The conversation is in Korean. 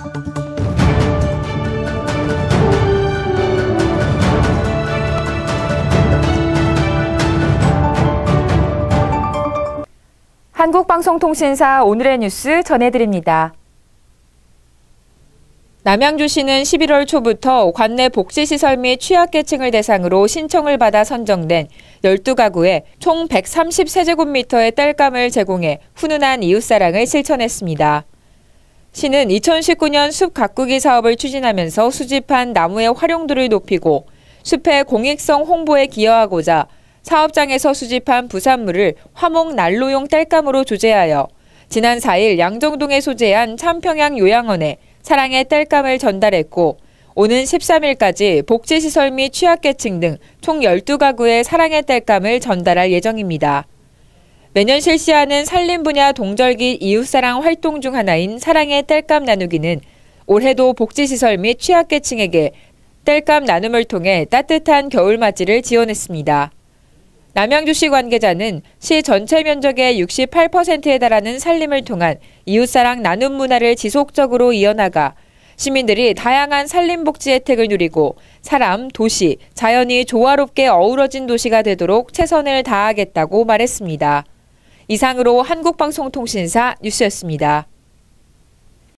한국방송통신사 오늘의 뉴스 전해드립니다. 남양주시는 11월 초부터 관내 복지시설 및 취약계층을 대상으로 신청을 받아 선정된 12가구에 총 130세제곱미터의 땔감을 제공해 훈훈한 이웃사랑을 실천했습니다. 시는 2019년 숲 가꾸기 사업을 추진하면서 수집한 나무의 활용도를 높이고 숲의 공익성 홍보에 기여하고자 사업장에서 수집한 부산물을 화목 난로용 땔감으로 조제하여 지난 4일 양정동에 소재한 참평양 요양원에 사랑의 땔감을 전달했고 오는 13일까지 복지시설 및 취약계층 등 총 12가구의 사랑의 땔감을 전달할 예정입니다. 매년 실시하는 산림 분야 동절기 이웃사랑 활동 중 하나인 사랑의 땔감 나누기는 올해도 복지시설 및 취약계층에게 땔감 나눔을 통해 따뜻한 겨울맞이를 지원했습니다. 남양주시 관계자는 시 전체 면적의 68%에 달하는 산림을 통한 이웃사랑 나눔 문화를 지속적으로 이어나가 시민들이 다양한 산림복지 혜택을 누리고 사람, 도시, 자연이 조화롭게 어우러진 도시가 되도록 최선을 다하겠다고 말했습니다. 이상으로 한국방송통신사 뉴스였습니다.